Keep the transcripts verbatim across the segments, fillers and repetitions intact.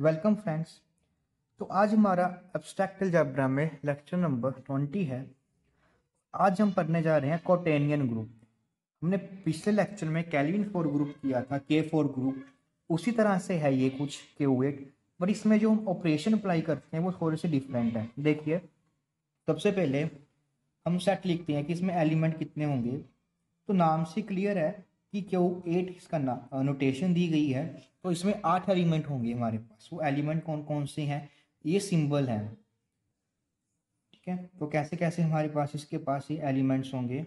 Welcome friends. तो आज हमारा एब्स्ट्रैक्ट अलजेब्रा में लेक्चर नंबर ट्वेंटी है। आज हम पढ़ने जा रहे हैं कोटेनियन ग्रुप। हमने पिछले लेक्चर में केल्विन फोर ग्रुप किया था, के फोर ग्रुप। उसी तरह से है ये कुछ के वेट, बट इसमें जो हम ऑपरेशन अप्लाई करते हैं वो थोड़े से डिफरेंट है। देखिए, सबसे पहले हम सेट लिखते हैं कि इसमें एलिमेंट कितने होंगे। तो नाम से क्लियर है कि क्यों एट इसका नोटेशन दी गई है, तो इसमें आठ एलिमेंट होंगे हमारे पास। वो एलिमेंट कौन कौन से हैं, ये सिंबल है। ठीक है, तो कैसे कैसे हमारे पास इसके पास ये एलिमेंट्स होंगे।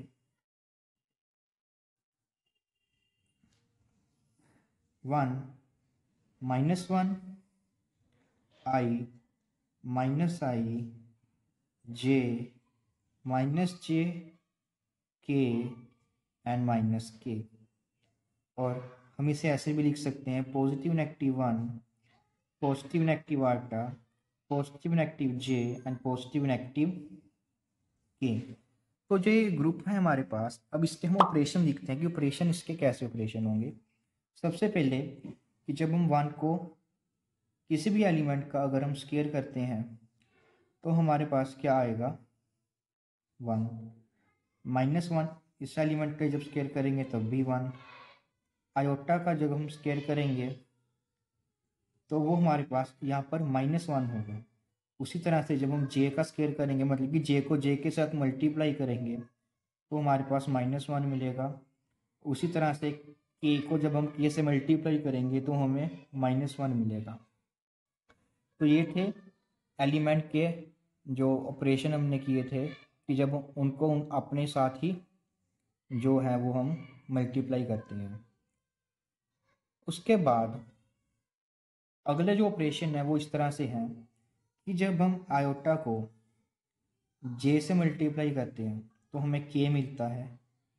One, minus one, I, minus I, J, minus J, K and minus के। और हम इसे ऐसे भी लिख सकते हैं, positive negative one, positive negative iota, positive negative J and positive negative K. तो जो ये ग्रुप है हमारे पास, अब इसके हम ऑपरेशन लिखते हैं कि ऑपरेशन इसके कैसे ऑपरेशन होंगे। सबसे पहले कि जब हम वन को किसी भी एलिमेंट का अगर हम स्केयर करते हैं तो हमारे पास क्या आएगा, वन। माइनस वन, इस एलिमेंट का जब स्केयर करेंगे तब भी वन। आयोटा का जब हम स्केयर करेंगे तो वो हमारे पास यहाँ पर माइनस वन होगा। उसी तरह से जब हम जे का स्केयर करेंगे, मतलब कि जे को जे के साथ मल्टीप्लाई करेंगे तो हमारे पास माइनस वन मिलेगा। उसी तरह से के को जब हम के से मल्टीप्लाई करेंगे तो हमें माइनस वन मिलेगा। तो ये थे एलिमेंट के जो ऑपरेशन हमने किए थे कि जब उनको उन अपने साथ ही जो है वो हम मल्टीप्लाई करते हैं। उसके बाद अगले जो ऑपरेशन है वो इस तरह से है कि जब हम आयोटा को जे से मल्टीप्लाई करते हैं तो हमें के मिलता है।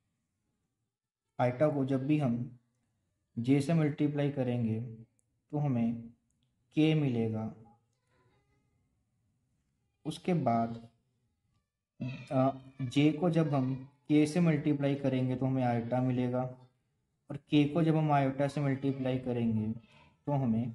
आयोटा को जब भी हम जे से मल्टीप्लाई करेंगे तो हमें के मिलेगा। उसके बाद जे को जब हम के से मल्टीप्लाई करेंगे तो हमें आयोटा मिलेगा, और के को जब हम आयोटा से मल्टीप्लाई करेंगे तो हमें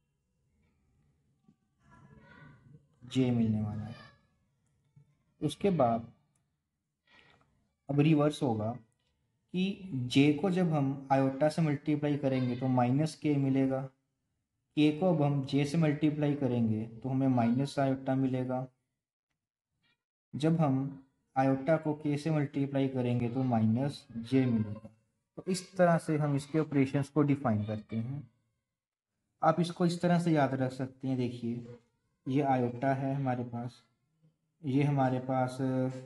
जे मिलने वाला है। उसके बाद अब रिवर्स होगा कि जे को जब हम आयोटा से मल्टीप्लाई करेंगे तो माइनस के मिलेगा। के को अब हम जे से मल्टीप्लाई करेंगे तो हमें माइनस आयोटा मिलेगा। जब हम आयोटा को के से मल्टीप्लाई करेंगे तो माइनस जे मिलेगा। तो इस तरह से हम इसके ऑपरेशंस को डिफाइन करते हैं। आप इसको इस तरह से याद रख सकते हैं। देखिए, ये आयोटा है हमारे पास, ये हमारे पास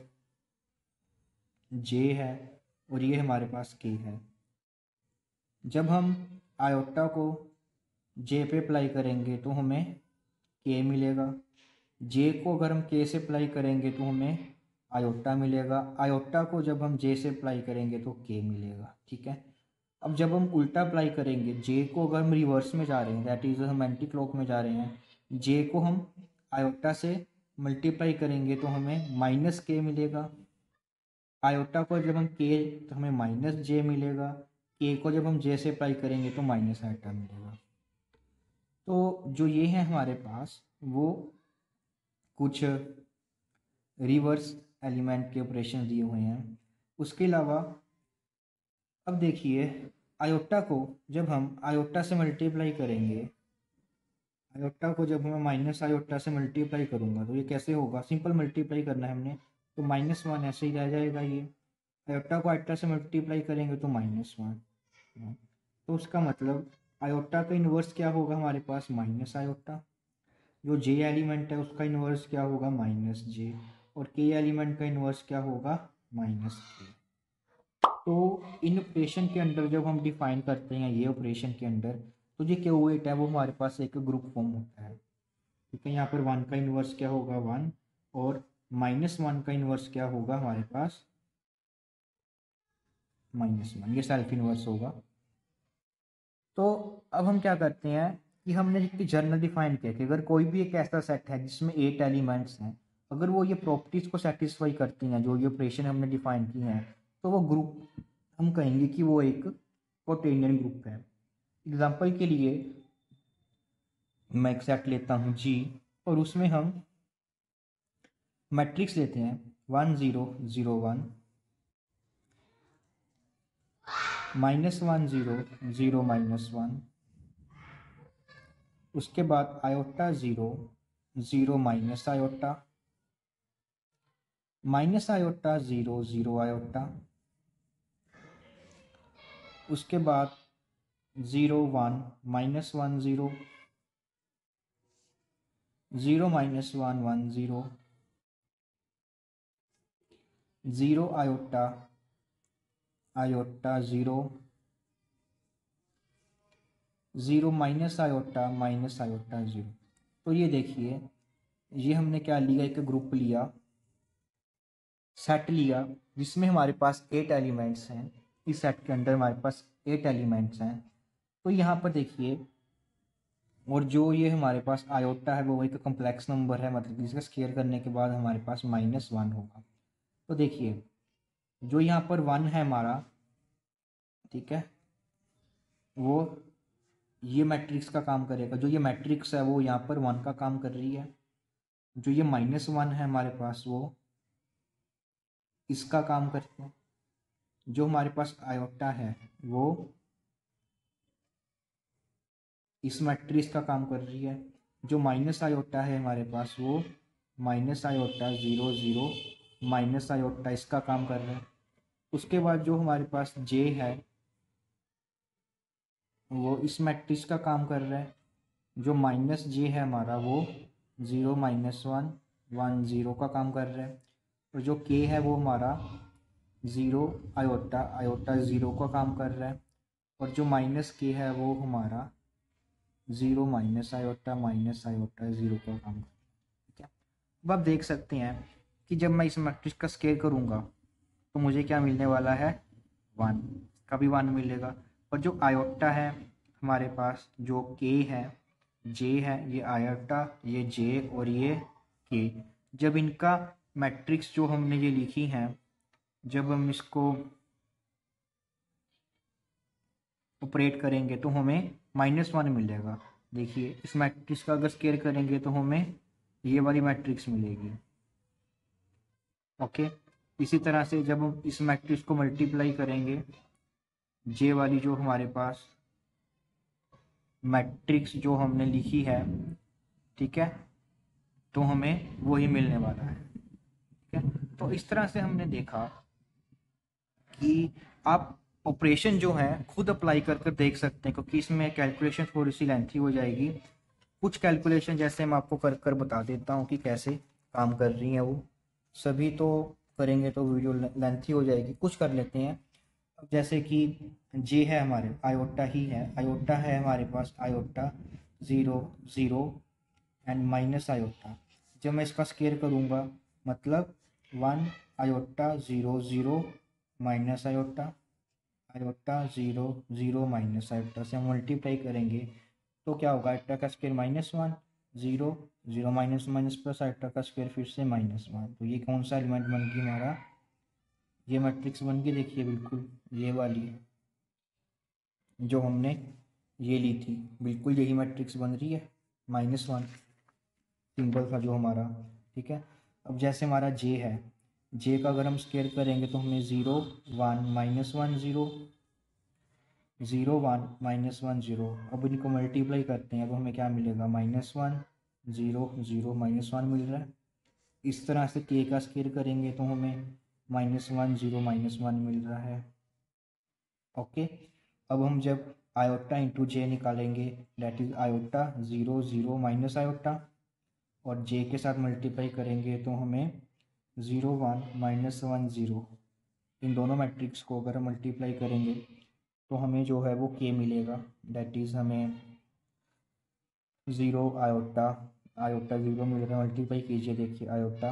जे है, और ये हमारे पास के है। जब हम आयोटा को जे पे अप्लाई करेंगे तो हमें के मिलेगा। जे को अगर हम के से अप्लाई करेंगे तो हमें आयोटा मिलेगा। आयोटा को जब हम जे से अप्लाई करेंगे तो के मिलेगा। ठीक है, अब जब हम उल्टा अप्लाई करेंगे, जे को अगर हम रिवर्स में जा रहे हैं, दैट इज हम एंटी क्लॉक में जा रहे हैं, जे को हम आयोटा से मल्टीप्लाई करेंगे तो हमें माइनस के मिलेगा। आयोटा को जब हम के तो हमें माइनस जे मिलेगा। के को जब हम जे से अप्लाई करेंगे तो माइनस आयोटा मिलेगा। तो जो ये है हमारे पास वो कुछ रिवर्स एलिमेंट के ऑपरेशन दिए हुए हैं। उसके अलावा अब देखिए, आयोटा को जब हम आयोटा से मल्टीप्लाई करेंगे, आयोटा को जब मैं माइनस आयोटा से मल्टीप्लाई करूंगा तो ये कैसे होगा, सिंपल मल्टीप्लाई करना है हमने, तो माइनस वन ऐसे ही रह जाएगा। ये आयोटा को आयोटा से मल्टीप्लाई करेंगे तो माइनस वन। तो उसका मतलब आयोटा का इन्वर्स क्या होगा हमारे पास, माइनस आयोटा। जो जे एलिमेंट है उसका इन्वर्स क्या होगा, माइनस जे। और के एलिमेंट का इन्वर्स क्या होगा, माइनस के। तो इन ऑपरेशन के अंदर जब हम डिफाइन करते हैं ये ऑपरेशन के अंदर, तो ये क्या वेट है वो हमारे पास एक ग्रुप फॉर्म होता है। ठीक है, यहाँ पर वन का इन्वर्स क्या होगा, वन, और माइनस वन का इन्वर्स क्या होगा हमारे पास, माइनस वन। ये सेल्फ इन्वर्स होगा। तो अब हम क्या करते हैं कि हमने एक जर्नल डिफाइन किया कि अगर कोई भी एक ऐसा सेट है जिसमें एट एलिमेंट्स हैं, अगर वो ये प्रॉपर्टीज को सेटिस्फाई करती हैं, जो ये ऑपरेशन हमने डिफाइन की हैं, तो वो ग्रुप हम कहेंगे कि वो एक कोटेनियन ग्रुप है। एग्जाम्पल के लिए मैं एक सेट लेता हूँ जी, और उसमें हम मैट्रिक्स लेते हैं one zero zero one, minus one zero zero minus one, उसके बाद iota zero zero minus iota, minus iota zero zero iota, उसके बाद zero one minus one zero, zero minus one one zero, zero iota iota zero, zero minus iota minus iota zero. तो ये देखिए, ये हमने क्या लिया, एक ग्रुप लिया, सेट लिया, जिसमें हमारे पास एट एलिमेंट्स हैं। इस सेट के अंदर हमारे पास एट एलिमेंट्स हैं। तो यहाँ पर देखिए, और जो ये हमारे पास आयोटा है वो एक कम्प्लेक्स नंबर है, मतलब इसका स्क्वायर करने के बाद हमारे पास माइनस वन होगा। तो देखिए, जो यहाँ पर वन है हमारा, ठीक है, वो ये मैट्रिक्स का काम करेगा। जो ये मैट्रिक्स है वो यहाँ पर वन का काम कर रही है। जो ये माइनस वन है हमारे पास, वो इसका काम करते हैं। जो हमारे पास आयोटा है वो इस मैट्रिक्स का काम कर रही है। जो माइनस आयोटा है हमारे पास, वो minus iota zero zero minus iota इसका काम कर रहा है। उसके बाद जो हमारे पास जे है वो इस मैट्रिक्स का काम कर रहा है। जो माइनस जे है हमारा, वो zero minus one one zero का काम कर रहा है। और जो के है वो हमारा ज़ीरो आयोटा आयोटा ज़ीरो का काम कर रहा है। और जो माइनस के है वो हमारा zero minus iota minus iota zero का काम कर रहा है। ठीक है, अब आप देख सकते हैं कि जब मैं इस मैट्रिक्स का स्क्वायर करूँगा तो मुझे क्या मिलने वाला है, वन का भी वन मिलेगा। और जो आयोटा है हमारे पास, जो के है, जे है, ये आयोटा, ये जे और ये के, जब इनका मैट्रिक्स जो हमने ये लिखी है, जब हम इसको ऑपरेट करेंगे तो हमें माइनस वन मिलेगा। देखिए, इस मैट्रिक्स का अगर स्क्वायर करेंगे तो हमें ये वाली मैट्रिक्स मिलेगी। ओके, इसी तरह से जब हम इस मैट्रिक्स को मल्टीप्लाई करेंगे, जे वाली जो हमारे पास मैट्रिक्स जो हमने लिखी है, ठीक है, तो हमें वही मिलने वाला है। ठीक है, तो इस तरह से हमने देखा कि आप ऑपरेशन जो है खुद अप्लाई कर कर देख सकते हैं, क्योंकि इसमें कैलकुलेशन थोड़ी सी लेंथी हो जाएगी। कुछ कैलकुलेशन जैसे मैं आपको कर कर बता देता हूँ कि कैसे काम कर रही हैं वो। सभी तो करेंगे तो वीडियो लेंथी हो जाएगी, कुछ कर लेते हैं। अब जैसे कि जे है हमारे, आयोटा ही है, आयोटा है हमारे पास, iota zero zero and minus iota. जब मैं इसका स्क्वायर करूँगा, मतलब one iota zero zero minus iota, iota zero zero minus iota से हम मल्टीप्लाई करेंगे तो क्या होगा, आयोटा का square minus one, zero zero minus minus plus iota का स्क्वायर फिर से माइनस वन। तो ये कौन सा एलिमेंट बन गया हमारा, ये मैट्रिक्स बन गई। देखिए बिल्कुल ये वाली जो हमने ये ली थी, बिल्कुल यही मैट्रिक्स बन रही है, माइनस वन सिंपल था जो हमारा। ठीक है, अब जैसे हमारा जे है, जे का अगर हम स्क्वायर करेंगे तो हमें zero one minus one zero, zero one minus one zero. अब इनको मल्टीप्लाई करते हैं, अब हमें क्या मिलेगा, minus one zero zero minus one मिल रहा है। इस तरह से के का स्क्वायर करेंगे तो हमें minus one zero minus one मिल रहा है। ओके, अब हम जब आयोटा इंटू जे निकालेंगे, that is iota zero zero minus iota, और जे के साथ मल्टीप्लाई करेंगे तो हमें zero one minus one zero, इन दोनों मैट्रिक्स को अगर हम मल्टीप्लाई करेंगे तो हमें जो है वो के मिलेगा। डेट इज़ हमें ज़ीरो आयोटा आयोटा ज़ीरो मिल रहा है, मल्टीप्लाई कीजिए, देखिए आयोटा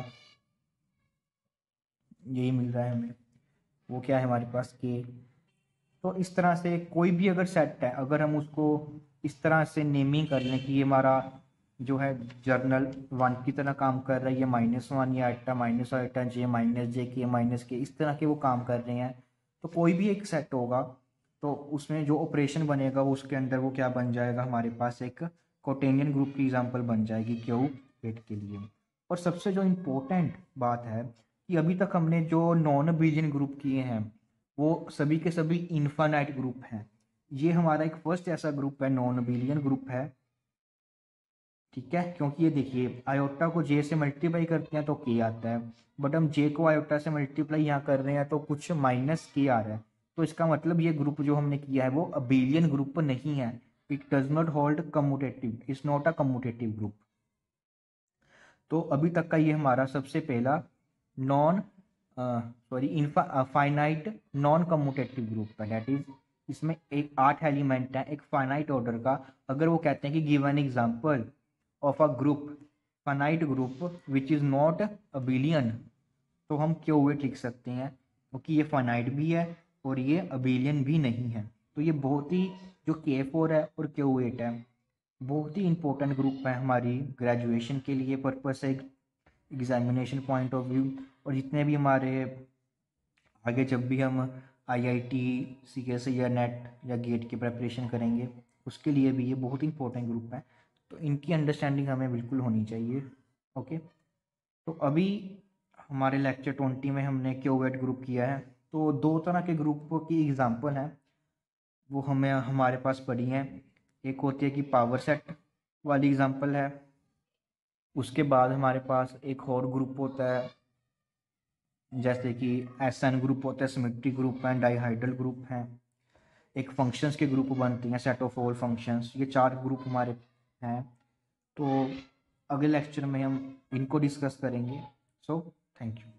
यही मिल रहा है हमें, वो क्या है हमारे पास के। तो इस तरह से कोई भी अगर सेट है, अगर हम उसको इस तरह से नेमिंग कर लें कि ये हमारा जो है जर्नल वन की तरह काम कर रहा है, ये माइनस वन, ये iota minus iota, J minus J K minus के, इस तरह के वो काम कर रहे हैं, तो कोई भी एक सेट होगा तो उसमें जो ऑपरेशन बनेगा वो उसके अंदर वो क्या बन जाएगा, हमारे पास एक कोटेनियन ग्रुप की एग्जांपल बन जाएगी क्यू एट के लिए। और सबसे जो इम्पोर्टेंट बात है कि अभी तक हमने जो नॉन अबेलियन ग्रुप किए हैं वो सभी के सभी इनफाइनाइट ग्रुप हैं। ये हमारा एक फर्स्ट ऐसा ग्रुप है, नॉन अबेलियन ग्रुप है, ठीक है। क्योंकि ये देखिए आयोटा को जे से मल्टीप्लाई करते हैं तो के आता है, बट हम जे को आयोटा से मल्टीप्लाई यहाँ कर रहे हैं तो कुछ माइनस के आ रहा है। तो इसका मतलब ये ग्रुप जो हमने किया है वो अबेलियन ग्रुप नहीं है। It does not hold commutative, it's not a commutative group. तो अभी तक का ये हमारा सबसे पहला नॉन सॉरी इनफा फाइनाइट नॉन कम्यूटेटिव ग्रुप है। दैट इज इसमें एक आठ एलिमेंट है एक फाइनाइट ऑर्डर का। अगर वो कहते हैं कि give an example of a group finite group which is not abelian, तो हम क्यू एट लिख सकते हैं, क्योंकि ये फाइनाइट भी है और ये अबेलियन भी नहीं है। तो ये बहुत ही जो के फोर है और क्यू एट है बहुत ही इंपॉर्टेंट ग्रुप है हमारी ग्रेजुएशन के लिए पर्पज से, एग्जामिनेशन पॉइंट ऑफ व्यू। और जितने भी हमारे आगे जब भी हम आईआईटी, सीएस या नेट या गेट की प्रिपरेशन करेंगे उसके लिए भी ये बहुत इंपॉर्टेंट ग्रुप है। तो इनकी अंडरस्टैंडिंग हमें बिल्कुल होनी चाहिए। ओके, तो अभी हमारे लेक्चर ट्वेंटी में हमने क्यू एट ग्रुप किया है। तो दो तरह के ग्रुप की एग्जांपल हैं वो हमें हमारे पास पड़ी हैं। एक होती है कि पावर सेट वाली एग्जांपल है, उसके बाद हमारे पास एक और ग्रुप होता है जैसे कि एस एन ग्रुप होता है, सिमेट्री ग्रुप है, डाइहाइड्रल ग्रुप हैं, एक फंक्शंस के ग्रुप बनती हैं, सेट ऑफ ऑल फंक्शंस। ये चार ग्रुप हमारे हैं। तो अगले लेक्चर में हम इनको डिस्कस करेंगे। So thank you.